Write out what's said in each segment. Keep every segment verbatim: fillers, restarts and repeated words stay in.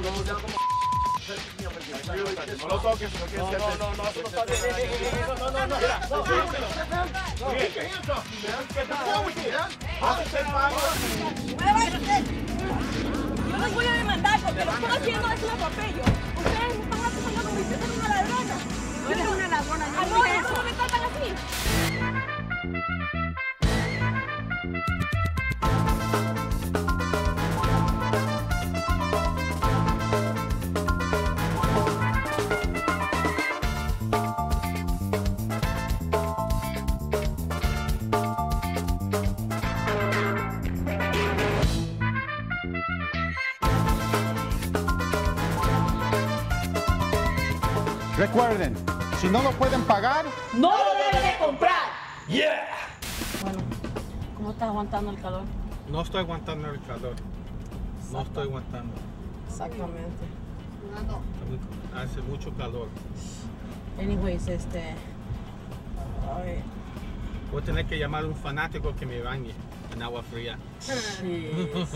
No lo toques, no quieres que no, no, no, eso no está bien. No, no, no, no. Mira, no, no. ¿Qué es eso? ¿Qué te pasa? Haz el pago. Yo los voy a demandar porque lo que estoy haciendo es un atropello. Ustedes me están acusando como si yo soy una ladrona. No eres una ladrona, yo ¿A no no, dije eso eso. no me tratan así? Recuerden, si no lo pueden pagar, ¡No lo deben de comprar! Yeah. Bueno, ¿cómo estás aguantando el calor? No estoy aguantando el calor. No estoy aguantando. Exactamente. Hace mucho calor. Anyways, este... Ay, Voy a tener que llamar a un fanático que me bañe en agua fría. jeez.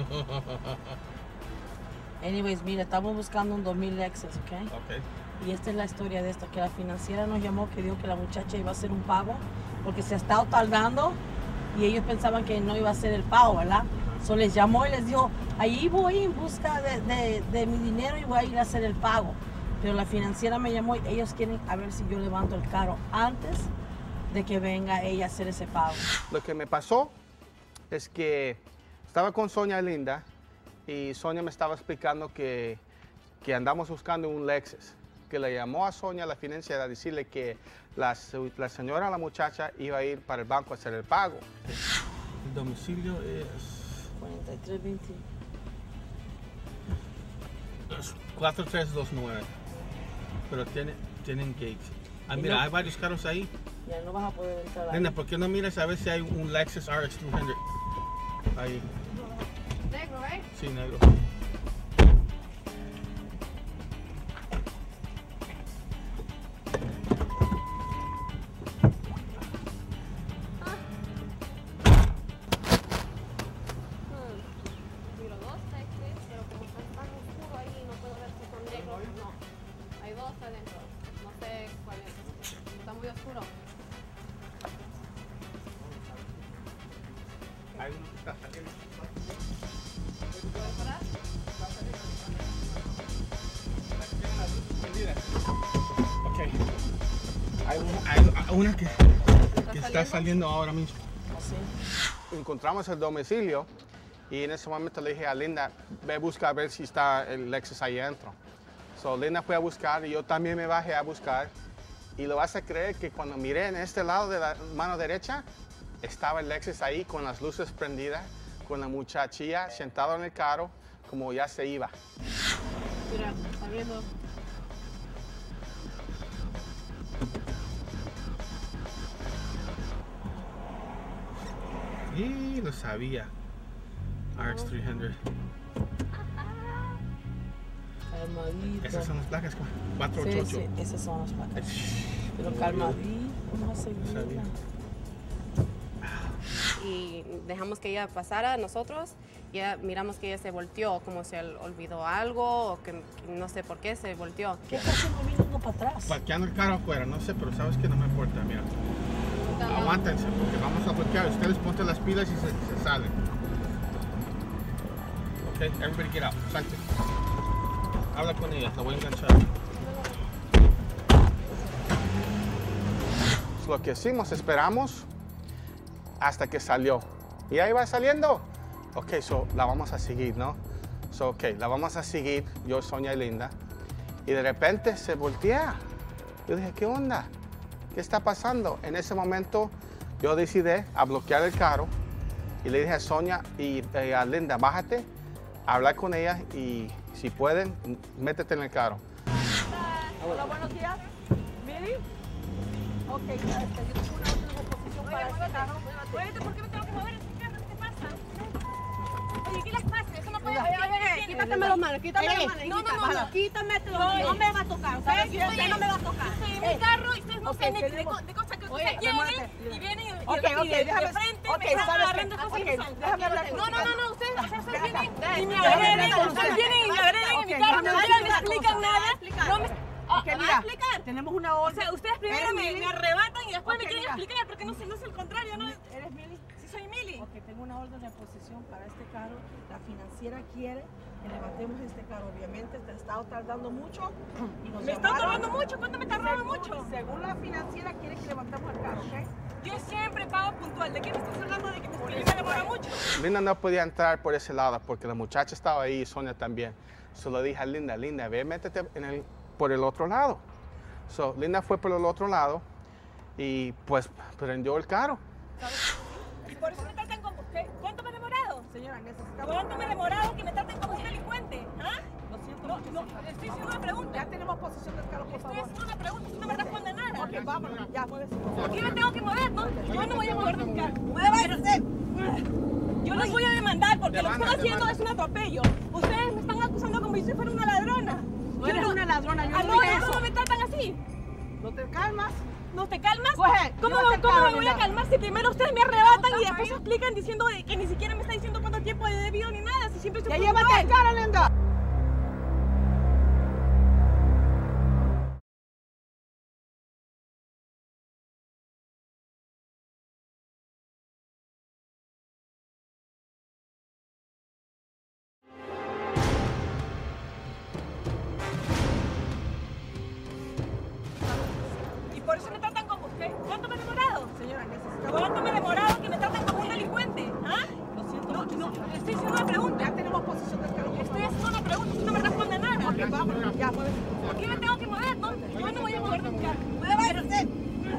Anyways, mira, estamos buscando un dos mil Lexus, ¿ok? Ok. Y esta es la historia de esto, que la financiera nos llamó, que dijo que la muchacha iba a hacer un pago porque se ha estado tardando y ellos pensaban que no iba a hacer el pago, ¿verdad? So les llamó y les dijo, ahí voy en busca de, de, de mi dinero y voy a ir a hacer el pago. Pero la financiera me llamó y ellos quieren a ver si yo levanto el carro antes de que venga ella a hacer ese pago. Lo que me pasó es que estaba con Sonia Linda y Sonia me estaba explicando que, que andamos buscando un Lexus. Que le llamó a Sonia, la financiera, a decirle que la, la señora, la muchacha, iba a ir para el banco a hacer el pago. El domicilio es cuarenta y tres veinte. cuatro tres dos nueve. Pero tiene, tienen gate. Ah, Y mira, no- hay varios carros ahí. Ya no vas a poder entrar ahí. Nena, ¿por qué no miras a ver si hay un Lexus R X doscientos? Ahí. Negro, ¿eh? Sí, negro. Miro dos Texas, pero como está tan oscuro ahí, no puedo ver si son negros. No, hay dos adentro. No sé cuál es. Está muy oscuro. Hay uno que está saliendo. ¿Puedes parar? Ok. Hay una, hay una que, que está saliendo ahora mismo. Así. Encontramos el domicilio y en ese momento le dije a Linda, ve a buscar a ver si está el Lexus ahí adentro. So, Linda fue a buscar y yo también me bajé a buscar. Y lo vas a creer que cuando miré en este lado de la mano derecha, estaba el Lexus ahí con las luces prendidas, con la muchachilla sentada en el carro, como ya se iba. Mira, está viendo. Y lo sabía. R X trescientos. Calmadito. Esas son las placas. cuatro Sí, ocho ocho. sí, esas son las placas. Pero calmadito, vamos a seguir. Sabía. Y dejamos que ella pasara a nosotros y ya miramos que ella se volteó, como se le olvidó algo o que, que no sé por qué se volteó. ¿Qué está haciendo viniendo para atrás? Parqueando el carro afuera, no sé, pero sabes que no me importa, mira. Aguántense, porque vamos a bloquear. Ustedes ponten las pilas y se, se salen. Ok, everybody get out, salte. Habla con ella, la voy a enganchar. Lo que hicimos, esperamos hasta que salió. Y ahí va saliendo. Ok, so la vamos a seguir, ¿no? So, ok, la vamos a seguir, yo, Sonia y Linda. Y de repente se voltea. Yo dije, ¿qué onda? ¿Qué está pasando? En ese momento yo decidí a bloquear el carro y le dije a Sonia y eh, a Linda, bájate, hablar con ella y si pueden, métete en el carro. Hola, buenos días. ¿Miri? Ok, ya está. Yo tengo una orden de oposición para este carro. Muévete, ¿por qué me tengo que mover este carro? ¿Qué te pasa? Oye, ¿qué les pasa? Eso no puede Oye, ser. oye, oye, quítate las manos, quítame las manos. No, no, no, no. Quítame las manos. No me va a tocar, ¿sabes? Usted no me va a tocar. Estoy en mi carro y ustedes no Ok, saben de, te de, digo- co- de cosas que Oye, ustedes quieren muévete. y vienen y, Ok, y, ok, y de, déjame- de frente ok, me están ¿sabes qué? agarrando cosas Ok, que no son. déjame hablar No, no, no, no, ustedes, ustedes vienen y me Déjame hablar agreden, con ustedes usted. vienen y me agreden en mi explicar, no, no no, me no, explican no, nada. explicar. No me Ok, ¿me van a mira, explicar? tenemos una O orden. sea, ustedes primero ¿Eres me, Mili? me arrebatan y después Ok, me quieren mira. explicar porque no, sé, no es el contrario, ¿no? ¿Eres Mili? Si soy Mili. Ok, tengo una orden de posición para este carro. La financiera quiere que levantemos este carro. Obviamente te ha estado tardando mucho. Y nos Me está llamaron. tardando mucho, ¿cuánto me tardaba Según- mucho? Según la financiera quiere que levantemos el carro, ¿ok? Yo siempre pago puntual. ¿De qué me estás hablando? De que me, que me demora mucho. Linda no podía entrar por ese lado porque la muchacha estaba ahí y Sonia también. Solo dije a Linda, Linda, ve, métete en el, por el otro lado. So, Linda fue por el otro lado y pues prendió el carro. Y por eso me tratan como usted. ¿Cuánto me he demorado? Señora, necesitamos... ¿Cuánto me he demorado que me traten como un delincuente? ¿Ah? Lo siento No, mucho, no, señora. le estoy haciendo una pregunta. Ya tenemos posición del carro, por Estoy favor. haciendo una pregunta, usted no me responde nada. Ok, vámonos. Ya, muévese, por favor. Aquí me tengo que mover, ¿no? Yo no voy a mover de mi carro. ¡Muévase! Yo los voy a demandar porque lo que están haciendo es un atropello. Ustedes me están acusando como si yo fuera una ladrona. No eres una ladrona, yo Ah, no no, dije eso eso. no me tratan así. ¿No te calmas? ¿No te calmas? Coge, ¿Cómo, llévate el cómo carro, me voy a Linda. calmar si primero ustedes me arrebatan y después se explican diciendo de que ni siquiera me está diciendo cuánto tiempo he debido ni nada? Si siempre estoy Ya llévate el carro, Linda. Y por eso me tratan como usted. ¿Cuánto me he demorado? Señora, necesitamos... ¿Cuánto me he demorado que me traten como un delincuente? ¿Ah? Lo siento No, mucho, no, señora. le estoy haciendo una pregunta. Ya tenemos posición del carro, por Estoy favor. haciendo una pregunta, usted no me responde nada. Ok, vámonos. Ya, muévese. Aquí me tengo que mover, ¿no? Yo no voy a mover de mi carro. ¡Muévase!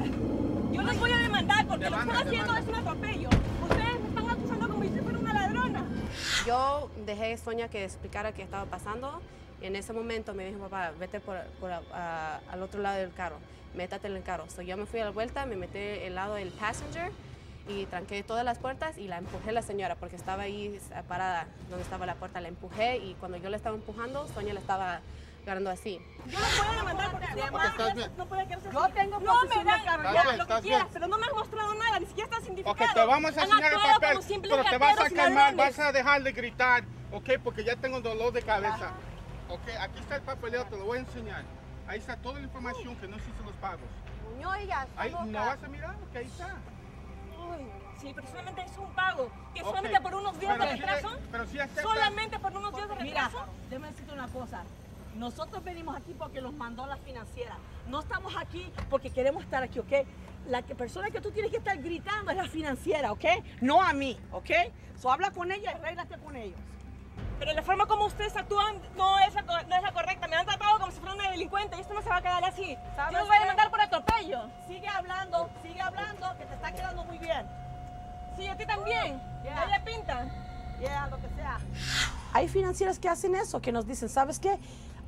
Yo los voy a demandar porque lo que están haciendo es un atropello. Ustedes me están acusando como si yo fuera una ladrona. Yo dejé a Sonia que explicara qué estaba pasando y en ese momento me dijo, papá, vete por, por, a- al otro lado del carro, métate en el carro. So, yo me fui a la vuelta, me metí al lado del passenger y tranqué todas las puertas y la empujé a la señora porque estaba ahí parada donde estaba la puerta, la empujé y cuando yo la estaba empujando, Sonia la estaba agarrando así. Yo los voy a demandar porque estás bien. no puede quedarse Yo así. tengo No posición me del dan carro. Estás ya, bien, lo que estás quieras, bien. pero no me han mostrado nada, ni siquiera está Ok, identificado. te vamos a Han enseñar el actuado papel, como simples pero te vas a rateros y calmar, ladrones. vas a dejar de gritar, ok, porque ya tengo dolor de cabeza. Ok, aquí está el papeleo, te lo voy a enseñar. Ahí está toda la información que no hiciste los pagos. Ahí, ¿no vas a mirar? Ok, ahí está. Uy, sí, pero solamente es un pago. Que Ok, solamente por unos días de pero sí le- retraso. pero sí aceptas. Solamente por unos días de Mira, retraso. déjame decirte una cosa. Nosotros venimos aquí porque los mandó la financiera. No estamos aquí porque queremos estar aquí, ¿ok? La que- persona que tú tienes que estar gritando es la financiera, ¿ok? No a mí, ¿ok? So habla con ella y arréglate con ellos. Pero la forma como ustedes actúan no es, la, co- no es la correcta. Me han tratado como si fuera una delincuente y esto no se va a quedar así. ¿Sabes Yo los voy a qué? demandar por atropello. Sigue hablando, sigue hablando, que te está quedando muy bien. Sí, a ti también. Ya. Ella pinta. Yeah, lo que sea. Hay financieras que hacen eso, que nos dicen, ¿sabes qué?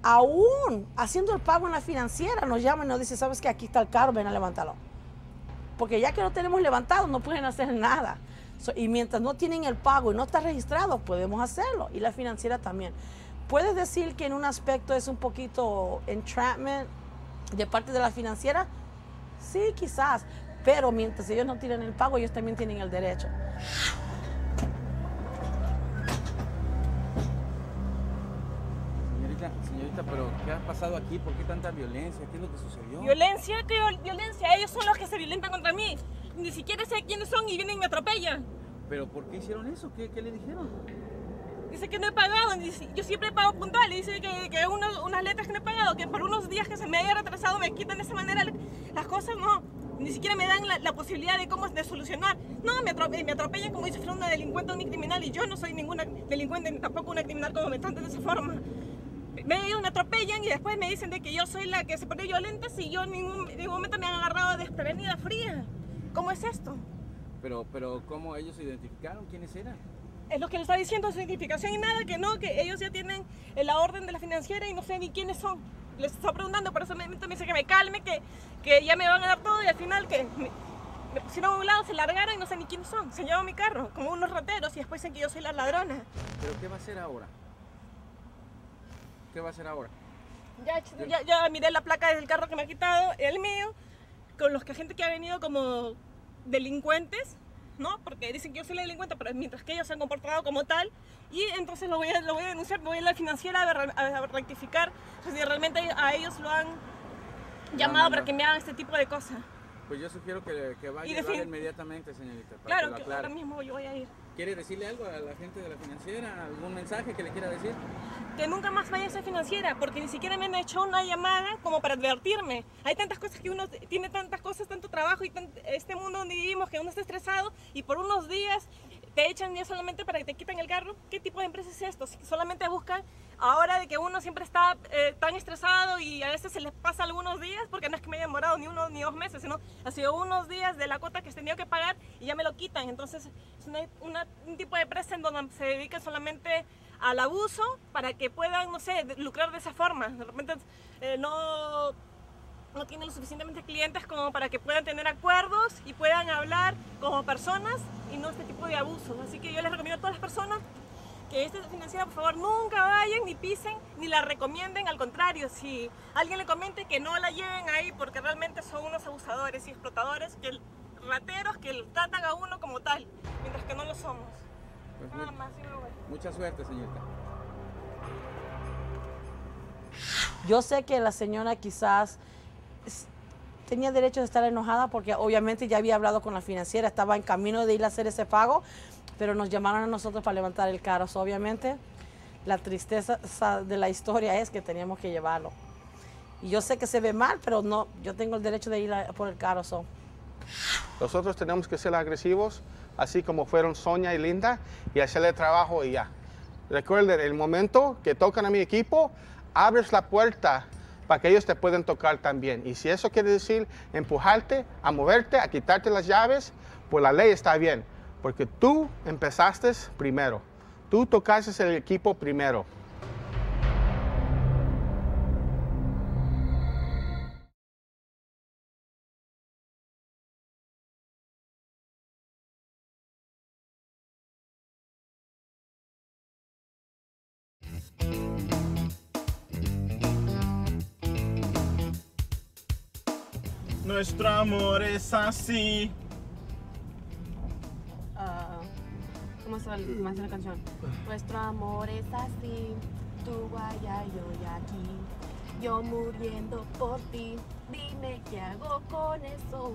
Aún haciendo el pago en la financiera, nos llaman y nos dicen, ¿sabes qué? Aquí está el carro, ven a levantarlo. Porque ya que lo tenemos levantado, no pueden hacer nada. So, y mientras no tienen el pago y no está registrado, podemos hacerlo. Y la financiera también. ¿Puedes decir que en un aspecto es un poquito entrapment de parte de la financiera? Sí, quizás. Pero mientras ellos no tienen el pago, ellos también tienen el derecho. Señorita, señorita, pero ¿qué ha pasado aquí? ¿Por qué tanta violencia? ¿Qué es lo que sucedió? ¿Violencia? ¿Qué viol- violencia? Ellos son los que se violentan contra mí. Ni siquiera sé quiénes son y vienen y me atropellan. ¿Pero por qué hicieron eso? ¿Qué, qué le dijeron? Dice que no he pagado, dice- yo siempre pago puntual, y dice que, que unos- unas letras que no he pagado, que por unos días que se me haya retrasado me quitan de esa manera la- las cosas, no, ni siquiera me dan la, la posibilidad de cómo de solucionar. No, me, atrope- me atropellan como si fuera una delincuente o un criminal, y yo no soy ninguna delincuente ni tampoco una criminal como me tratan de esa forma. Me, me atropellan y después me dicen de que yo soy la que se pone violenta si yo en ningún, en ningún momento me han agarrado desprevenida, fría. ¿Cómo es esto? Pero, pero ¿cómo ellos se identificaron? ¿Quiénes eran? Es lo que le está diciendo su identificación y nada, que no, que ellos ya tienen la orden de la financiera y no sé ni quiénes son. Les está preguntando, por eso me, me dice que me calme, que, que ya me van a dar todo y al final que me, me pusieron a un lado, se largaron y no sé ni quiénes son. Se llevan mi carro, como unos rateros y después dicen que yo soy la ladrona. ¿Pero qué va a hacer ahora? ¿Qué va a hacer ahora? Ya, ya, ya miré la placa del carro que me ha quitado, el mío, con los que gente que ha venido como delincuentes. ¿no? Porque dicen que yo soy la delincuente, pero mientras que ellos se han comportado como tal, y entonces lo voy a, lo voy a denunciar, voy a ir a la financiera a, ver, a rectificar si realmente a ellos lo han llamado no, para no. que me hagan este tipo de cosas. Pues yo sugiero que, que vaya, Y vaya inmediatamente, señorita. Para Claro, que, que lo aclare. ahora mismo yo voy a ir. ¿Quiere decirle algo a la gente de la financiera? ¿Algún mensaje que le quiera decir? Que nunca más vaya a ser financiera, porque ni siquiera me han hecho una llamada como para advertirme. Hay tantas cosas que uno tiene, tantas cosas, tanto trabajo y tan, este mundo donde vivimos que uno está estresado y por unos días te echan ya solamente para que te quiten el carro. ¿Qué tipo de empresa es esto? Solamente buscan ahora de que uno siempre está eh, tan estresado y a veces se les pasa algunos días, porque no es que me haya demorado ni uno ni dos meses, sino ha sido unos días de la cuota que he tenido que pagar y ya me lo quitan. Entonces es una, una, un tipo de empresa en donde se dedica solamente al abuso para que puedan, no sé, lucrar de esa forma. De repente eh, no, no tienen lo suficientemente clientes como para que puedan tener acuerdos y puedan hablar como personas y no este tipo de abusos. Así que yo les recomiendo a todas las personas que esta financiera, por favor, nunca vayan ni pisen ni la recomienden. Al contrario, si alguien le comente, que no la lleven ahí porque realmente son unos abusadores y explotadores, que rateros que tratan a uno como tal, mientras que no lo somos. Pues Nada muy, más, sí me voy. mucha suerte, señorita. Yo sé que la señora quizás es- tenía derecho de estar enojada porque obviamente ya había hablado con la financiera, estaba en camino de ir a hacer ese pago, pero nos llamaron a nosotros para levantar el carro. So, obviamente la tristeza sa- de la historia es que teníamos que llevarlo. Y yo sé que se ve mal, pero no, yo tengo el derecho de ir a- por el carro. So. Nosotros tenemos que ser agresivos, así como fueron Sonia y Linda, y hacerle trabajo y ya. Recuerden, el momento que tocan a mi equipo, abres la puerta para que ellos te puedan tocar también. Y si eso quiere decir empujarte, a moverte, a quitarte las llaves, pues la ley está bien, porque tú empezaste primero. Tú tocaste el equipo primero. Nuestro amor es así. Ah, ¿Cómo se llama la canción? Nuestro amor es así, tú allá, yo aquí, yo muriendo por ti, dime qué hago con eso.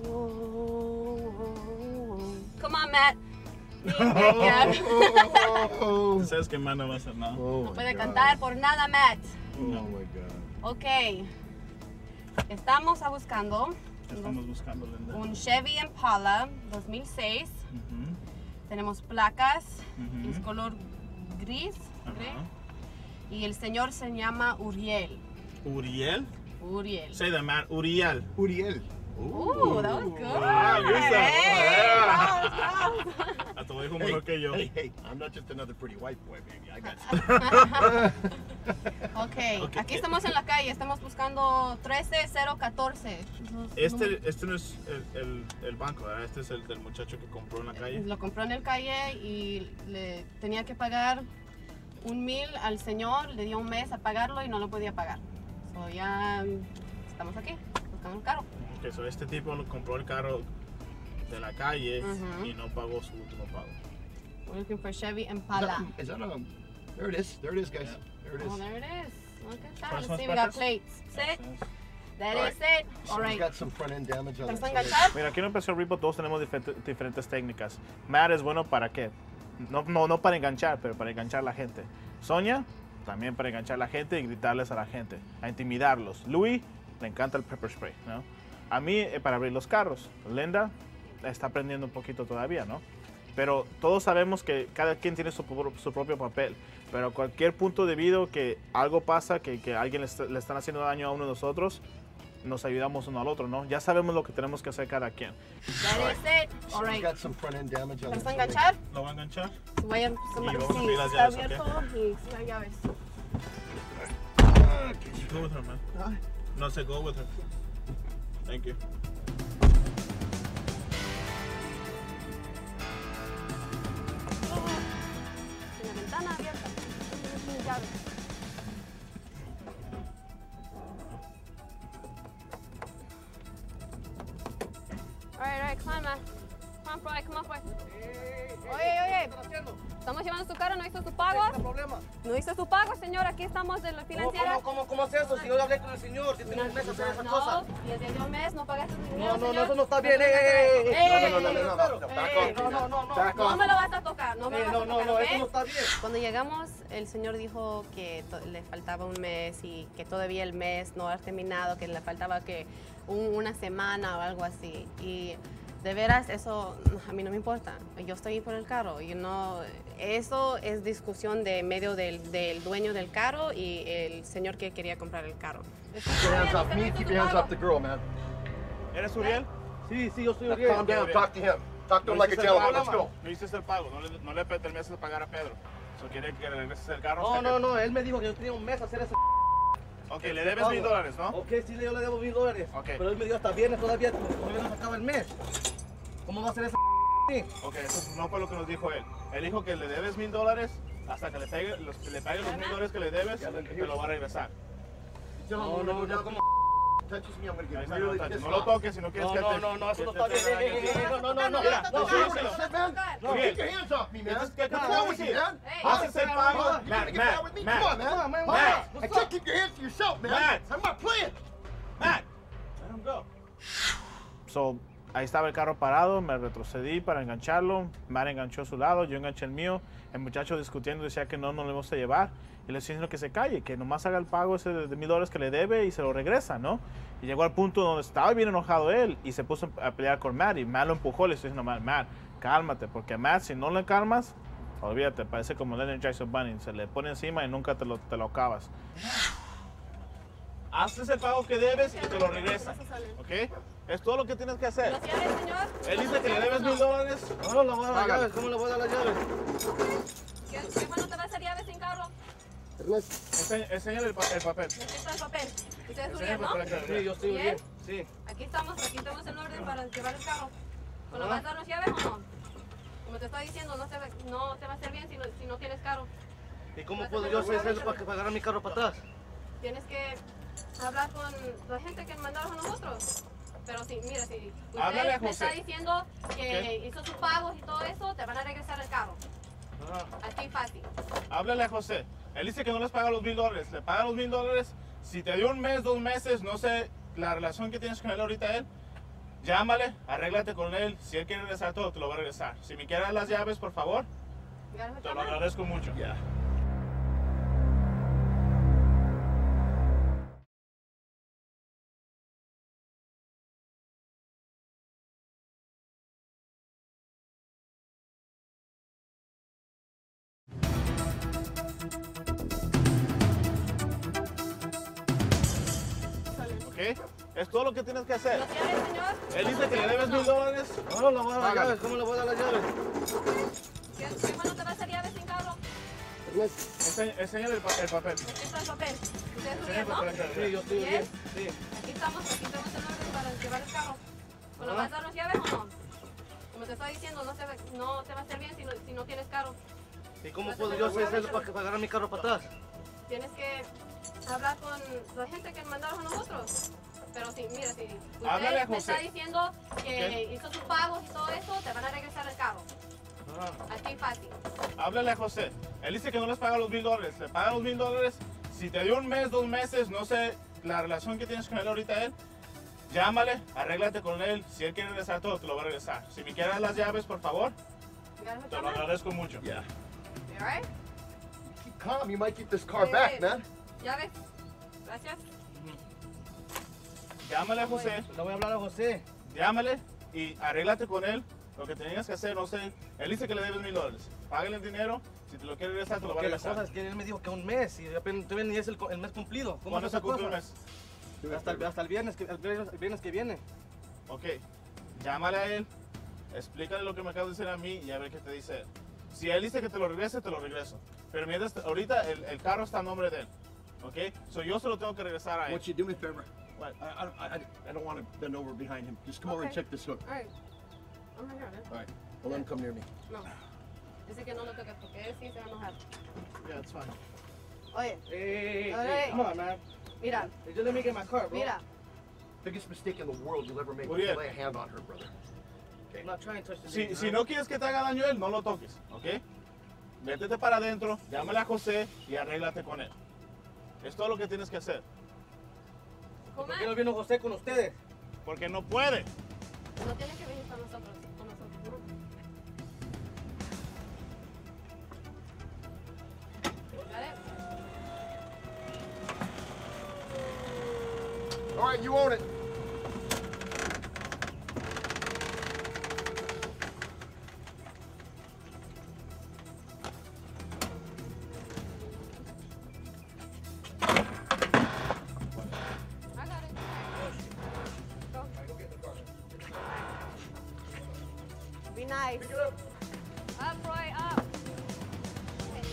Come on, Matt. Dime qué hago. Tú sabes que más no va a hacer nada. No puede cantar por nada, Matt. Oh my God. Ok, estamos buscando ¿Qué estamos buscando, Linda? un Chevy Impala dos mil seis. Ujú, Tenemos placas, ujú. es color gris, gris, Ajá. y el señor se llama Uriel. Uriel. Uriel. Say that, man. Uriel. Uriel. Ooh, that was good. Ah, you said- Hey, yeah. vamos, vamos. A todo dijo mejor que yo. Hey, hey, I'm not just another pretty white boy, baby. I got Okay, Ok, aquí eh, estamos en la calle, estamos buscando trece cero catorce. Este, este no es el, el, el banco, ¿verdad? Este es el del muchacho que compró en la calle. Lo compró en el calle y le tenía que pagar un mil al señor, le dio un mes a pagarlo y no lo podía pagar. So ya estamos aquí, buscando un carro. Okay, so este tipo lo compró el carro de la calle Ujú. y no pagó su último pago. We're looking for Chevy Is Impala. that, is that a, there it is. There it is, guys. There it is. Oh, there it is. Look at that. First Let's one's see, we got purchased? plates. Sit. That All is it. So All we right. got some front end damage on it. ¿Estás so enganchado? Mira, aquí en Empezó Repo todos tenemos diferente- diferentes técnicas. Matt es bueno para qué? No, no, no para enganchar, pero para enganchar a la gente. Sonia, también para enganchar a la gente y gritarles a la gente, a intimidarlos. Louis, le encanta el pepper spray, ¿no? A mí, eh, para abrir los carros. Linda está aprendiendo un poquito todavía, ¿no? Pero todos sabemos que cada quien tiene su, pro- su propio papel. Pero cualquier punto debido que algo pasa, que, que alguien le, está- le están haciendo daño a uno de nosotros, nos ayudamos uno al otro, ¿no? Ya sabemos lo que tenemos que hacer cada quien. That is it. So All we right. got some front end damage on it. ¿Estás so we- enganchar? ¿Lo va a enganchar? Si vayan, Y vamos a sí, abrir las está llaves, abierto y sí hay llaves. Go with her, man. No, say go with her. Thank you. Tiene la ventana abierta. Tiene llaves. All right, all right, climb, man. Come on, Freud, come on, Freud. Oye, oye, estamos llevando su carro, ¿no hizo su pago? ¿Qué problema? ¿No hizo su pago, señor? Aquí estamos de la financiera. ¿Cómo, cómo, cómo, cómo es eso? Si yo hablé con el señor, si tengo un mes a hacer esa no, cosa. No, desde un mes no pagaste tu dinero, No, no, no, señor. eso no está bien. Eh, eh, eh. No, No, no, no, no, no, no. Eh, No, no, no, no. No me lo vas a tocar, no me Eh, lo vas no, a no, tocar, no, ¿ok? eso no está bien. Cuando llegamos, el señor dijo que to- le faltaba un mes y que todavía el mes no ha terminado, que le faltaba que un- una semana o algo así. Y de veras, eso a mí no me importa. Yo estoy por el carro. Y no, eso es discusión de medio del, del dueño del carro y el señor que quería comprar el carro. Keep your hands off me, keep your hands off the girl, man. ¿Eres Uriel? Sí, sí, yo soy Now Uriel. calm down, talk to him. Talk to him like a gentleman, let's go. No hiciste el pago, no le, no le terminaste de pagar a Pedro. So, ¿quiere que regreses el carro? No, hasta no, que- no, él me dijo que yo tenía un mes a hacer ese. Ok, le debes mil dólares, ¿no? Ok, sí, yo le debo mil dólares. Ok. Pero él me dio hasta viernes todavía, todavía no se acaba el mes. ¿Cómo va a ser ese? Ok, eso no fue lo que nos dijo él. Él dijo que le debes mil dólares hasta que le pague los, le pague los mil dólares que le debes y te lo va a regresar. No, no, no, ¿cómo? Touches me, I'm gonna Ahí get está, really no, pissed no lo off. toques si no quieres No, que no, te... no, no, eso que no te- está te bien. hagan Eh, eh, eso. eh, No, no, no, no. Mira, No, no, no, díselo. Shit, man. No, Uriel. Keep your hands off me, man. Entonces, ¿qué- qué What's te wrong voy a with you, decir? man? Hey, Huh? Haces el pago. You're gonna Matt, get Matt, mad with me? Matt. Come on, man. Come on, man. Matt, Matt, I what's can't up? keep your hands to yourself, man. Matt. I'm not playing. Matt, let him go. So, ahí estaba el carro parado, me retrocedí para engancharlo, Matt enganchó su lado, yo enganché el mío, el muchacho discutiendo decía que no, no le vamos a llevar, y le estoy diciendo que se calle, que nomás haga el pago ese de mil dólares que le debe y se lo regresa, ¿no? Y llegó al punto donde estaba bien enojado él y se puso a pelear con Matt y Matt lo empujó, le estoy diciendo, Matt, Matt, cálmate, porque Matt, si no le calmas, olvídate, parece como el Energizer Bunny, se le pone encima y nunca te lo, te lo acabas. Haces el pago que debes y te lo regresa, ¿ok? Es todo lo que tienes que hacer. ¿Lo tienes, señor? Él dice que le debes mil dólares. No, no, le voy a dar las llaves. ¿Cómo le voy a dar las llaves? ¿Qué, qué bueno te va a hacer llaves sin carro? Ense- Enséñale el, pa- el papel. Aquí está el papel. Usted es Enséñale Uriel, el ¿no? papel que- Sí, yo estoy ¿Bien? bien. Sí. Aquí estamos, aquí estamos en orden para llevar el carro. ¿O nos Ah. vas a dar las llaves o no? Como te estoy diciendo, no te, va- no te va a hacer bien si no, si no tienes carro. ¿Y cómo puedo yo hacer eso para que pagara mi carro para atrás? Tienes que hablar con la gente que mandaron a nosotros. Pero sí, mira, si Háblale a usted me José. está diciendo que Ok. hizo sus pagos y todo eso, te van a regresar el carro. Así fácil. Háblale a José. Él dice que no les paga los mil dólares. Le paga los mil dólares. Si te dio un mes, dos meses, no sé la relación que tienes con él ahorita, él, llámale, arréglate con él. Si él quiere regresar todo, te lo va a regresar. Si me quieres dar las llaves, por favor, te lo agradezco mucho. Yeah. ¿Ok? Es todo lo que tienes que hacer. ¿Lo tienes, señor? Él dice que le debes mil dólares. No, no, le voy a dar las llaves. ¿Cómo le voy a dar las llaves? ¿Qué, qué bueno te va a hacer llaves sin carro? Ense- Enséñale el, pa- el papel. Aquí está el papel. Usted es Enséñale Uriel, el ¿no? papel que- Sí, yo estoy ¿Bien? bien. Sí. Aquí estamos, aquí estamos en orden para llevar el carro. ¿O nos Ah. vas a dar las llaves o no? Como te estoy diciendo, no te, va- no te va a hacer bien si no, si no tienes carro. ¿Y cómo puedo yo hacer eso para que pagara mi carro para atrás? Tienes que hablar con la gente que mandaron a nosotros. Pero sí, mira, si Háblale a usted me José. está diciendo que Ok. hizo sus pagos y todo eso, te van a regresar el carro. Así fácil. Háblale a José. Él dice que no les paga los mil dólares. Le paga los mil dólares. Si te dio un mes, dos meses, no sé la relación que tienes con él ahorita, él, llámale, arréglate con él. Si él quiere regresar todo, te lo va a regresar. Si me quieres dar las llaves, por favor, te lo agradezco mucho. Yeah. You all right? Keep calm. You might get this car Sí. back, man. Llaves. Gracias. Llámale a José. Le voy a hablar a José. Llámale y arréglate con él. Lo que tenías que hacer, no sé. Él dice que le debes mil dólares. Págale el dinero. Si te lo quiere regresar, te lo va a Porque la regresar. cosa es que él me dijo que un mes y apenas todavía ni es el, co- el mes cumplido. ¿Cómo ¿Cuándo es se esa cumple un cosa? mes? Hasta el, hasta el viernes que, el viernes, el viernes que viene. Ok. Llámale a él. Explícale lo que me acabas de decir a mí y a ver qué te dice él. Si él dice que te lo regrese, te lo regreso. Pero mientras, ahorita el, el carro está a nombre de él. ¿Ok? So yo se lo tengo que regresar a I él. want you to do me a favor. What? I, I, I, I don't want to bend over behind him. Just come over and Okay. check this hook. All right. I'm not here, All right. Well, let him come near me. No. Dice que no lo toques porque él sí se va a enojar. Yeah, it's fine. Oye, Hey, hey, All hey, right. come on, man. mira, Hey, just let me get my car, bro. mira. Biggest mistake in the world you'll ever make Uriel. is lay a hand on her, brother. I'm not trying to touch the Si, lady, si right? no quieres que te haga daño él, no lo toques, ¿ok? Métete para adentro, llámale a José y arréglate con él. Es todo lo que tienes que hacer. ¿Por qué no vino José con ustedes? Porque no puede. No tienes que venir con nosotros, con nosotros, ¿no? Got it? All right, you own it. I got it. Go. Be nice. Pick it up. Up, Roy, up. Okay.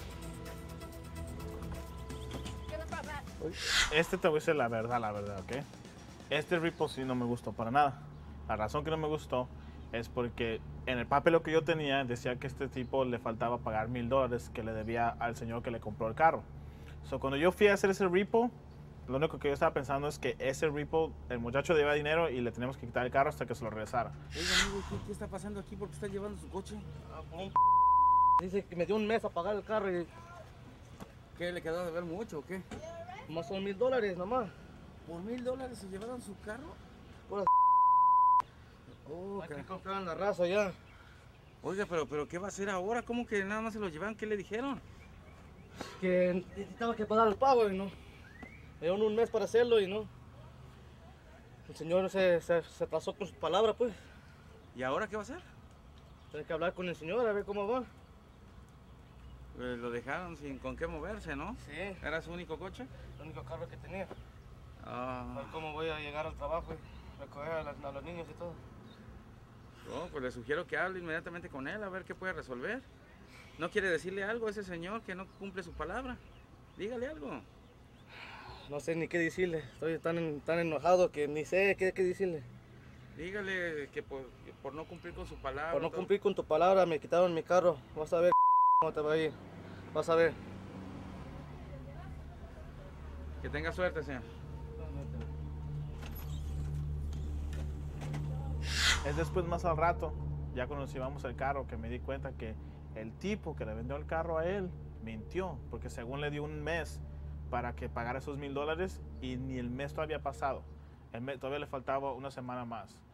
Get the front back. Este te voy a decir la verdad, la verdad, ¿ok? Este repo sí no me gustó para nada. La razón que no me gustó es porque en el papel que yo tenía decía que este tipo le faltaba pagar mil dólares que le debía al señor que le compró el carro. So, cuando yo fui a hacer ese repo, lo único que yo estaba pensando es que ese repo, el muchacho debía dinero y le teníamos que quitar el carro hasta que se lo regresara. Oiga, amigo, ¿qué, qué está pasando aquí? ¿Por qué está llevando su coche? Ah, por un Dice que me dio un mes a pagar el carro y ¿Qué, le quedó de ver mucho o qué? más son mil dólares nomás. ¿Por mil dólares se llevaron su carro? Puras Oh, Hay ca- que comprar la raza ya. Oiga, pero, pero ¿qué va a hacer ahora? ¿Cómo que nada más se lo llevaron? ¿Qué le dijeron? Que necesitaba que pagar el pago y no. Me dieron un mes para hacerlo y no. El señor se, se, se pasó con sus palabras, pues. ¿Y ahora qué va a hacer? Tengo que hablar con el señor a ver cómo va. Eh, lo dejaron sin con qué moverse, ¿no? Sí. ¿Era su único coche? El único carro que tenía. Ah, A ver cómo voy a llegar al trabajo y recoger a, las- a los niños y todo. no, pues le sugiero que hable inmediatamente con él a ver qué puede resolver. ¿No quiere decirle algo a ese señor que no cumple su palabra? Dígale algo. No sé ni qué decirle. Estoy tan, tan enojado que ni sé qué, qué decirle. Dígale que por, que por no cumplir con su palabra. Por no todo- cumplir con tu palabra me quitaron mi carro. Vas a ver cómo te va a ir. Vas a ver. Que tenga suerte, señor. Es después más al rato, ya cuando nos llevamos el carro, que me di cuenta que el tipo que le vendió el carro a él mintió, porque según le dio un mes para que pagara esos mil dólares y ni el mes todavía pasado. El mes, todavía le faltaba una semana más.